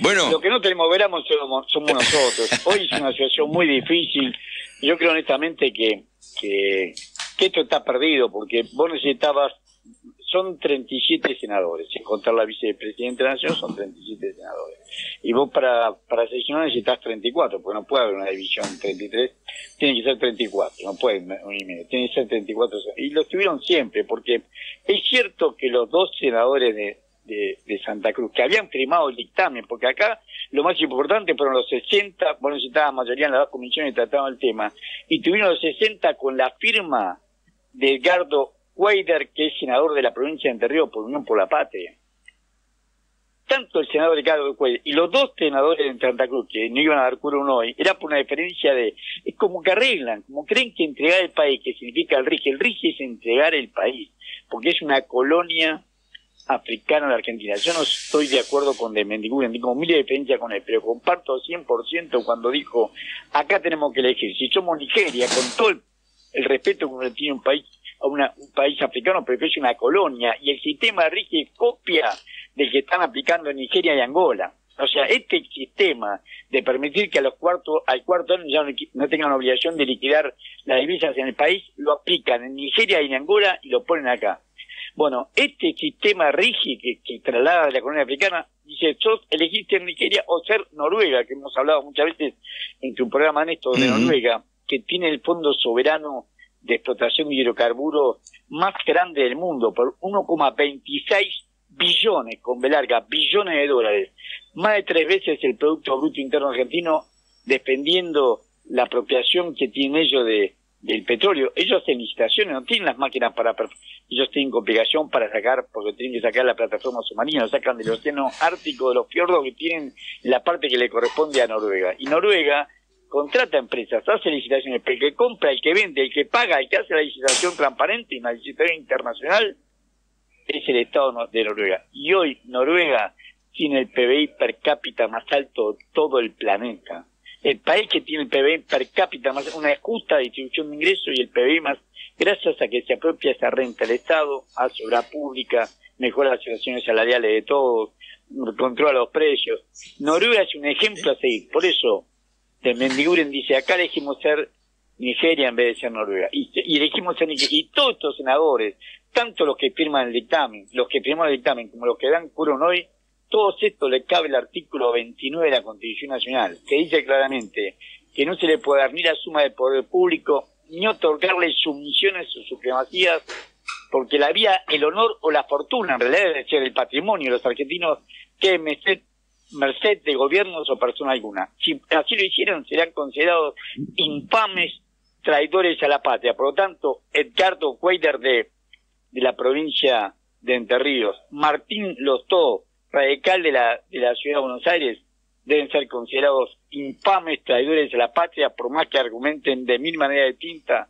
Bueno, Lo que no tenemos verano somos nosotros. Hoy es una situación muy difícil. Yo creo honestamente que esto está perdido, porque vos necesitabas, son 37 senadores, sin contar la vicepresidenta de la Nación, son 37 senadores. Y vos para seleccionar necesitas 34, porque no puede haber una división 33, tiene que ser 34, no puede, tiene que ser 34. Y lo tuvieron siempre, porque es cierto que los dos senadores de Santa Cruz, que habían firmado el dictamen, porque acá lo más importante fueron los 60, bueno, necesitaban mayoría en las dos comisiones que trataban el tema, y tuvieron los 60 con la firma de Edgardo Weider, que es senador de la provincia de Entre Ríos por Unión por la Patria. Tanto el senador Edgardo Weider y los dos senadores de Santa Cruz, que no iban a dar quórum hoy, era por una diferencia de, es como que arreglan, como creen que entregar el país, que significa el RIGI es entregar el país, porque es una colonia africana de Argentina. Yo no estoy de acuerdo con de Mendiguren, tengo miles de diferencias con él, pero comparto 100% cuando dijo, acá tenemos que elegir, si somos Nigeria, con todo el respeto que uno tiene un país, a un país africano, pero que es una colonia, y el sistema de RIGI es copia del que están aplicando en Nigeria y Angola. O sea, este sistema de permitir que al cuarto año ya no tengan la obligación de liquidar las divisas en el país, lo aplican en Nigeria y en Angola y lo ponen acá. Bueno, este sistema RIGI que traslada de la colonia africana, dice, sos elegiste en Nigeria o ser Noruega, que hemos hablado muchas veces en tu programa, Néstor, de Noruega, que tiene el fondo soberano de explotación de hidrocarburos más grande del mundo, por 1,26 billones, con B larga, billones de dólares, más de 3 veces el Producto Bruto Interno Argentino, defendiendo la apropiación que tienen ellos del petróleo. Ellos hacen licitaciones, no tienen las máquinas ellos tienen complicación para sacar, porque tienen que sacar la plataforma submarina, lo sacan del océano Ártico, de los fiordos que tienen la parte que le corresponde a Noruega. Y Noruega contrata empresas, hace licitaciones, pero el que compra, el que vende, el que paga, el que hace la licitación transparente y una licitación internacional es el Estado de Noruega. Y hoy Noruega tiene el PBI per cápita más alto de todo el planeta. El país que tiene el PBI per cápita más, una justa distribución de ingresos y el PBI más, gracias a que se apropia esa renta el Estado, hace obra pública, mejora las situaciones salariales de todos, controla los precios. Noruega es un ejemplo a seguir. Por eso, de Mendiguren dice, acá elegimos ser Nigeria en vez de ser Noruega. Y elegimos ser Nigeria. Y todos estos senadores, tanto los que firman el dictamen, los que firman el dictamen, como los que dan quórum hoy, todos estos le cabe el artículo 29 de la Constitución Nacional, que dice claramente que no se le puede dar ni la suma del poder público, ni otorgarle sumisiones o supremacías, porque la vía, el honor o la fortuna, en realidad debe ser el patrimonio de los argentinos, que merced de gobiernos o persona alguna. Si así lo hicieran, serán considerados infames traidores a la patria. Por lo tanto, Edgardo Weider de la provincia de Entre Ríos, Martín Lostó, radical de la ciudad de Buenos Aires, deben ser considerados infames traidores a la patria, por más que argumenten de mil maneras distintas.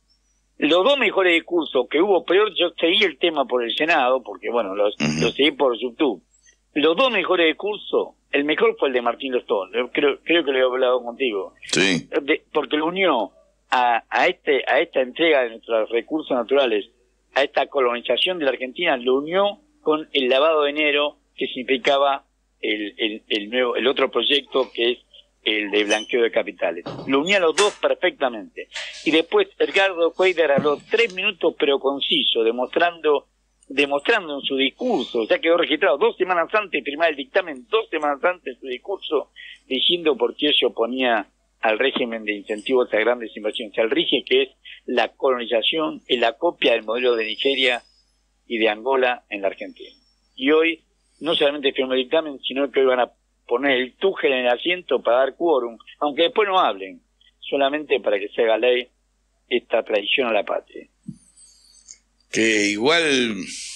Los dos mejores discursos que hubo, peor, yo seguí el tema por el Senado, porque bueno, lo seguí por YouTube. Los dos mejores discursos, el mejor fue el de Martín Lostó, creo que lo he hablado contigo. Sí. Porque lo unió a esta entrega de nuestros recursos naturales, a esta colonización de la Argentina, lo unió con el lavado de dinero, que significaba el otro proyecto, que es el de blanqueo de capitales. Lo unía a los dos perfectamente. Y después Edgardo Weider habló 3 minutos, pero conciso, demostrando en su discurso, ya quedó registrado 2 semanas antes de firmar el dictamen, 2 semanas antes de su discurso, diciendo por qué se oponía al régimen de incentivos a grandes inversiones, al RIGI, que es la colonización, es la copia del modelo de Nigeria y de Angola en la Argentina. Y hoy no solamente firmó el dictamen, sino que hoy van a poner el túgel en el asiento para dar quórum, aunque después no hablen, solamente para que se haga ley esta traición a la patria. Que igual,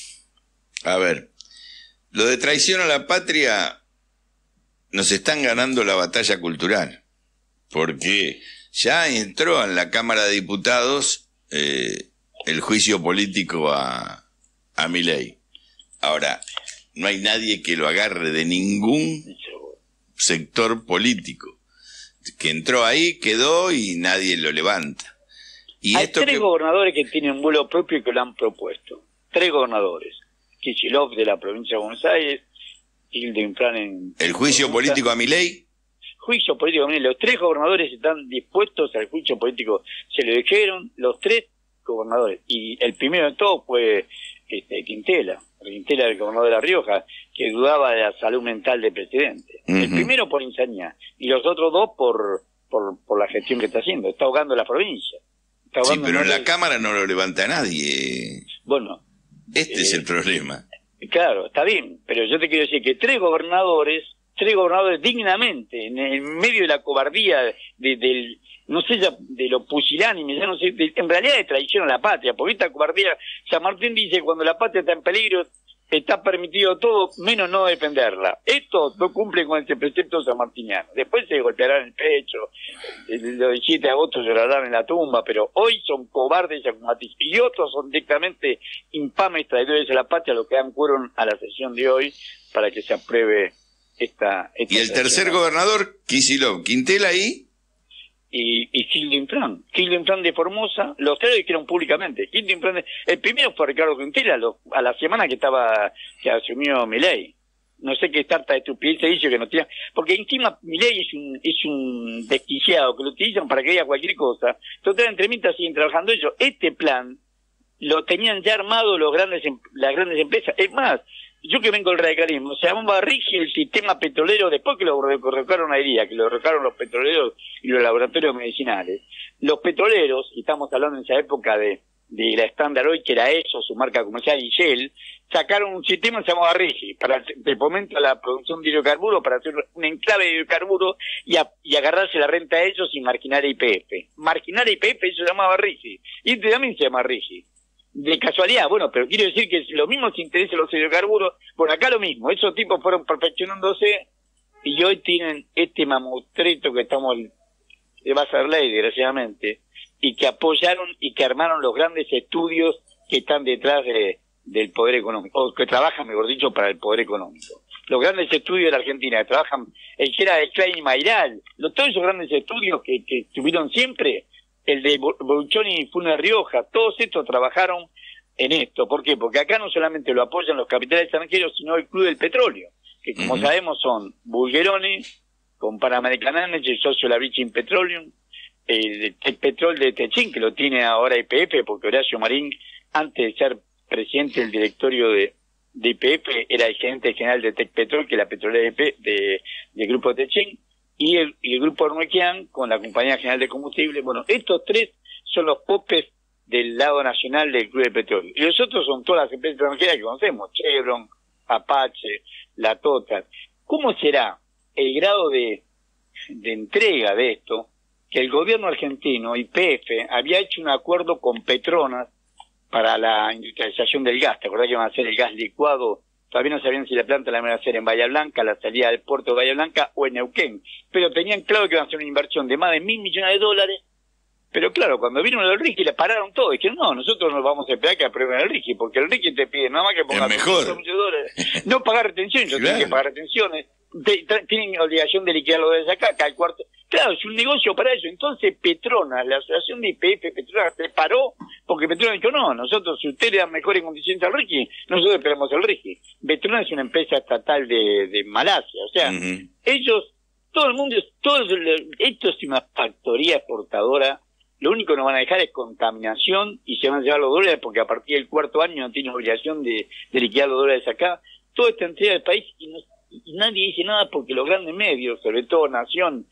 a ver, lo de traición a la patria, nos están ganando la batalla cultural, porque ya entró en la Cámara de Diputados el juicio político a Milei. Ahora, no hay nadie que lo agarre de ningún sector político. Que entró ahí, quedó y nadie lo levanta. Y hay 3 gobernadores que tienen vuelo propio y que lo han propuesto. 3 gobernadores. Kicillof de la provincia de Buenos Aires, Hildo Infran en... ¿El juicio político a Milei? Juicio político a Milei. Los 3 gobernadores están dispuestos al juicio político. Se lo dijeron los 3 gobernadores. Y el primero de todos fue Quintela, el gobernador de La Rioja, que dudaba de la salud mental del presidente. El primero por insanía y los otros 2 por la gestión que está haciendo. Está ahogando la provincia. Sí, pero en la Cámara no lo levanta nadie. Bueno. Este es el problema. Claro, está bien, pero yo te quiero decir que 3 gobernadores dignamente, en medio de la cobardía del no sé, ya de lo pusilánime, ya no sé, en realidad de traición a la patria, porque esta cobardía, San Martín dice, cuando la patria está en peligro, está permitido todo, menos no defenderla. Esto no cumple con ese precepto sanmartiniano. Después se golpearán el pecho, el 17 de agosto llorarán en la tumba, pero hoy son cobardes y otros son directamente infames traidores a la patria, los que dan cuero a la sesión de hoy para que se apruebe esta y el tercer gobernador, Kicillof, Quintela y Hildo Infran de Formosa, los 3 lo dijeron públicamente. El primero fue Ricardo Quintela, a la semana que asumió Milei. No sé qué tarta de estupidez se dice que no tiene, porque encima Milei es un desquiciado que lo utilizan para que diga cualquier cosa. Total, entre mientras siguen trabajando ellos. Este plan lo tenían ya armado las grandes empresas. Es más, yo que vengo del radicalismo, se llamaba rígido el sistema petrolero, después que lo derrocaron a Iría, que lo derrocaron los petroleros y los laboratorios medicinales. Los petroleros, y estamos hablando en esa época de la Standard Oil, que era eso, su marca comercial, y Shell, sacaron un sistema que se llamaba RIGI, para el fomento a la producción de hidrocarburos, para hacer un enclave de hidrocarburos y agarrarse la renta a ellos y marginar a YPF. Marginar a YPF, eso se llamaba RIGI. Y este también se llama RIGI. De casualidad, bueno, pero quiero decir que los mismos intereses los hidrocarburos, por acá lo mismo, esos tipos fueron perfeccionándose y hoy tienen este mamutreto que va a ser ley, desgraciadamente, y que apoyaron y que armaron los grandes estudios que están detrás del poder económico, o que trabajan, mejor dicho, para el poder económico. Los grandes estudios de la Argentina que trabajan, el que era de Klein y Mayral, todos esos grandes estudios que tuvieron siempre, el de Boluccioni y Funes Rioja, todos estos trabajaron en esto. ¿Por qué? Porque acá no solamente lo apoyan los capitales extranjeros, sino el Club del Petróleo, que como sabemos son Bulgeroni, con Pan-American Energy, el socio de la Virgin Petroleum, el Petrol de Techin, que lo tiene ahora YPF, porque Horacio Marín, antes de ser presidente del directorio de YPF, era el gerente general de Tecpetrol, que es la petrolera del grupo Techin, y el grupo Ormequian con la Compañía General de Combustible. Bueno, estos 3 son los popes del lado nacional del Club de Petróleo. Y los otros son todas las empresas extranjeras que conocemos, Chevron, Apache, la Total. ¿Cómo será el grado de entrega de esto? Que el gobierno argentino, YPF, había hecho un acuerdo con Petronas para la industrialización del gas. ¿Te acordás que iban a hacer el gas licuado? Todavía no sabían si la planta la iban a hacer en Bahía Blanca, la salida del puerto de Bahía Blanca o en Neuquén. Pero tenían claro que iban a hacer una inversión de más de $1.000 millones. Pero claro, cuando vino el RIGI le pararon todo. Dijeron, no, nosotros no vamos a esperar que aprueben el RIGI, porque el RIGI te pide nada más que pongas $500 millones. No pagar retención, yo tengo que pagar retenciones. Tienen obligación de liquidar los dólares acá, cada cuarto. Claro, es un negocio para eso. Entonces Petronas, la asociación de YPF Petronas, se paró porque Petronas dijo, no, nosotros, si ustedes le dan mejores condiciones al RIGI, nosotros esperamos el RIGI. Petronas es una empresa estatal de Malasia, o sea, ellos, todo el mundo, esto es una factoría exportadora. Lo único que nos van a dejar es contaminación y se van a llevar los dólares porque a partir del 4º año no tienen obligación de liquidar los dólares acá. Toda esta entrega del país y nadie dice nada porque los grandes medios, sobre todo Nación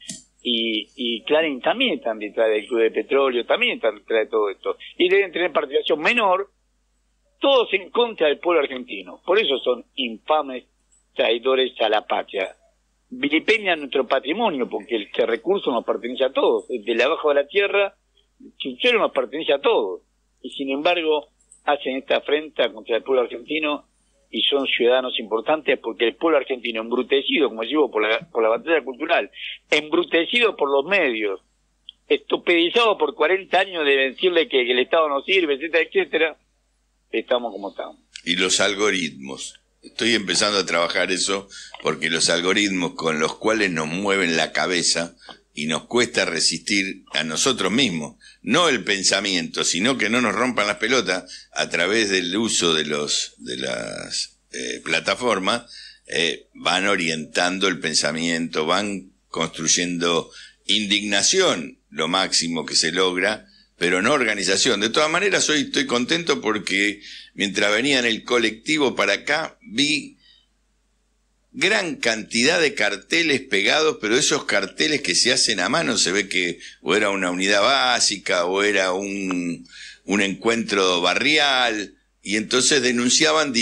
y Clarín, también están detrás del Club de Petróleo, también están detrás de todo esto. Y deben tener participación menor, todos en contra del pueblo argentino. Por eso son infames traidores a la patria. Vilipendian nuestro patrimonio porque este recurso nos pertenece a todos. Desde abajo de la tierra, el chinchero nos pertenece a todos. Y sin embargo, hacen esta afrenta contra el pueblo argentino y son ciudadanos importantes porque el pueblo argentino, embrutecido, como digo, por la batalla cultural, embrutecido por los medios, estupidizado por 40 años de decirle que el Estado no sirve, etcétera, etcétera, estamos como estamos. Y los algoritmos. Estoy empezando a trabajar eso porque los algoritmos con los cuales nos mueven la cabeza y nos cuesta resistir a nosotros mismos, no el pensamiento, sino que no nos rompan las pelotas a través del uso de las plataformas, van orientando el pensamiento, van construyendo indignación, lo máximo que se logra, pero no organización. De todas maneras, hoy estoy contento porque mientras venía en el colectivo para acá, vi gran cantidad de carteles pegados, pero esos carteles que se hacen a mano, se ve que o era una unidad básica o era un encuentro barrial, y entonces denunciaban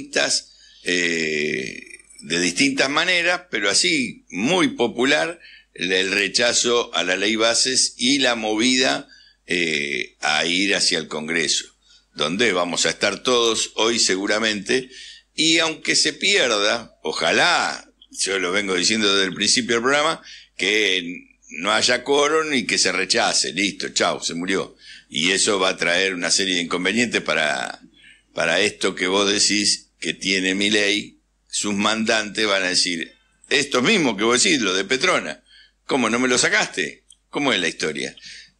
de distintas maneras, pero así, muy popular, el rechazo a la ley bases y la movida a ir hacia el Congreso, donde vamos a estar todos hoy seguramente, y aunque se pierda, ojalá, yo lo vengo diciendo desde el principio del programa, que no haya quórum y que se rechace, listo, chau, se murió. Y eso va a traer una serie de inconvenientes para esto que vos decís que tiene Milei. Sus mandantes van a decir, esto mismo que vos decís, lo de Petrona, ¿cómo no me lo sacaste? ¿Cómo es la historia?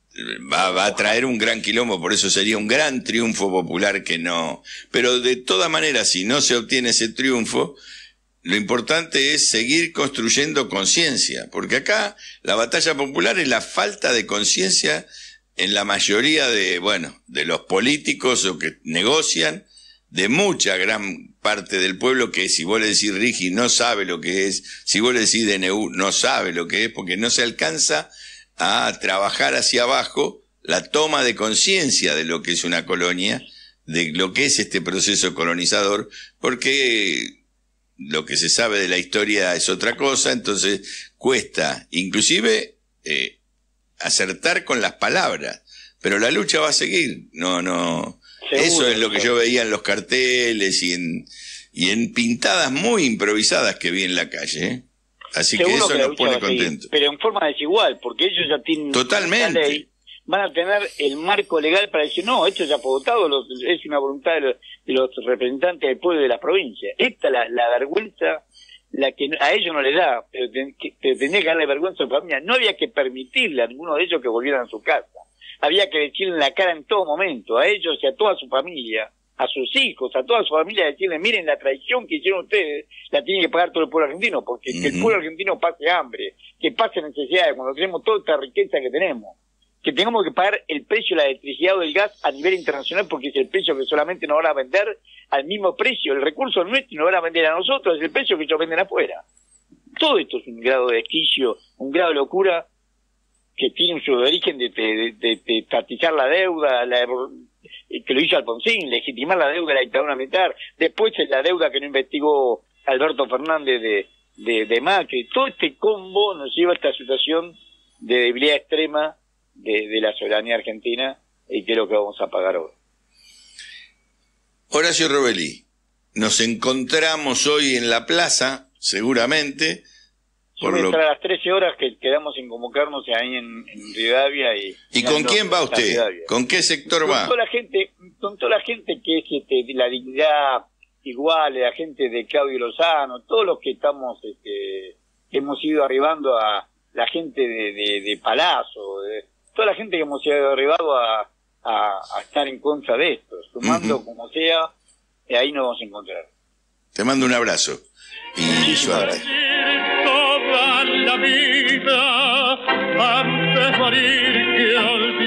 Va a traer un gran quilombo, por eso sería un gran triunfo popular que no. Pero de todas maneras, si no se obtiene ese triunfo, lo importante es seguir construyendo conciencia, porque acá la batalla popular es la falta de conciencia en la mayoría de los políticos o que negocian, de mucha gran parte del pueblo, que si vos le decís Rigi no sabe lo que es, si vos le decís DNU no sabe lo que es, porque no se alcanza a trabajar hacia abajo la toma de conciencia de lo que es una colonia, de lo que es este proceso colonizador, porque lo que se sabe de la historia es otra cosa, entonces cuesta inclusive acertar con las palabras, pero la lucha va a seguir, no. Seguro, eso es lo que yo veía en los carteles y en pintadas muy improvisadas que vi en la calle, ¿eh? Así seguro que eso nos pone contentos. Pero en forma desigual, porque ellos ya tienen totalmente la ley, van a tener el marco legal para decir, no, esto ya fue votado, es una voluntad de los representantes del pueblo de la provincia. Esta la vergüenza, la que a ellos no les da, pero tendría que darle vergüenza a su familia. No había que permitirle a ninguno de ellos que volvieran a su casa. Había que decirle en la cara en todo momento, a ellos y a toda su familia, a sus hijos, a toda su familia, decirle, miren, la traición que hicieron ustedes la tiene que pagar todo el pueblo argentino, porque que el pueblo argentino pase hambre, que pase necesidades, cuando tenemos toda esta riqueza que tenemos, que tengamos que pagar el precio de la electricidad o del gas a nivel internacional, porque es el precio que solamente nos van a vender al mismo precio, el recurso nuestro y nos van a vender a nosotros, es el precio que ellos venden afuera. Todo esto es un grado de desquicio, un grado de locura, que tiene su origen de estatizar la deuda, que lo hizo Alfonsín, legitimar la deuda de la dictadura militar, después la deuda que no investigó Alberto Fernández de Macri. Todo este combo nos lleva a esta situación de debilidad extrema de la soberanía argentina, y que es lo que vamos a pagar hoy. Horacio Robelli, nos encontramos hoy en la plaza, seguramente. A las 13 horas que quedamos sin convocarnos ahí en Rivadavia. ¿Y con quién va usted? ¿Con qué sector va? Con toda la gente que es de la dignidad igual, la gente de Claudio Lozano, todos los que estamos, hemos ido arribando a la gente de Palazzo, toda la gente que hemos ido arribado a estar en contra de esto, sumando como sea, ahí nos vamos a encontrar. Te mando un abrazo y suerte. Toda la vida antes morir que olvidar.